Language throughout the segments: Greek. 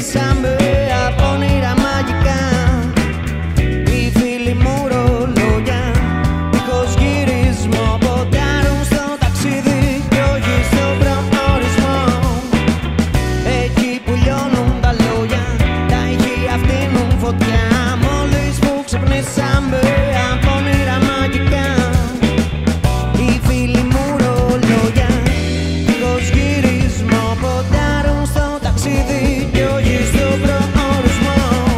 ξυπνήσαμε από όνειρα μαγικά. Οι φίλοι μου ρολόγια δίχως γυρισμό ποντάρουν στο ταξίδι κι όχι στον προορισμό. Εκεί που λιώνουν τα λόγια, τα ηχεία φτύνουν φωτιά. Μόλις που ξυπνήσαμε από όνειρα μαγικά. Οι φίλοι μου ρολόγια δίχως γυρισμό ποντάρουν στο ταξίδι κι όχι στον προορισμό.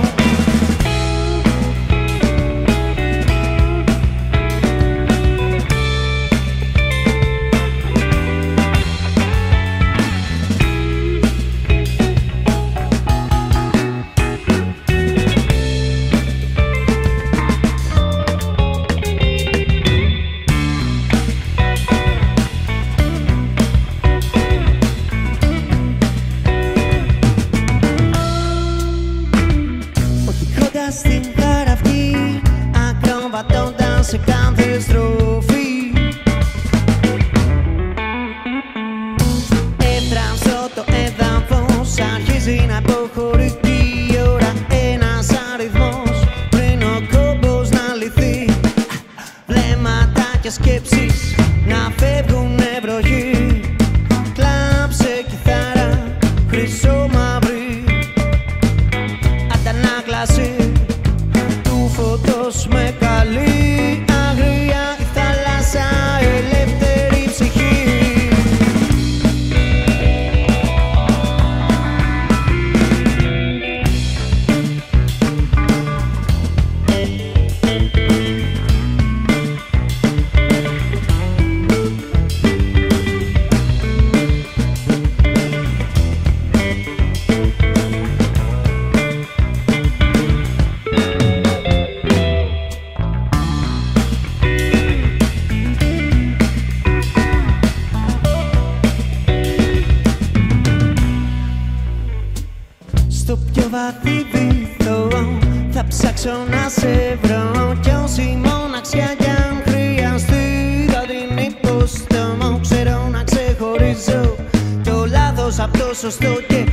Στην χαραυγή, ακροβατώντας σε κάθε στροφή. Έτραψω το έδαφος, αρχίζει να αποχωρεί η ώρα. Ένας αριθμός πριν ο κόμπος να λυθεί. Βλέμματα και σκέψεις να φεύγουνε βροχή. Κλάψε κιθάρα, χρυσό μαύρη αντανάκλαση του φωτός με καλή αγρία η θάλασσα, ελεύθερη ψυχή. Στο πιο βαθύ βυθό θα ψάξω να σε βρω. Κι όση μοναξιά κι αν χρειαστεί θα την υποστώ. Ξέρω να ξεχωρίζω το λάθος απ' το σωστό και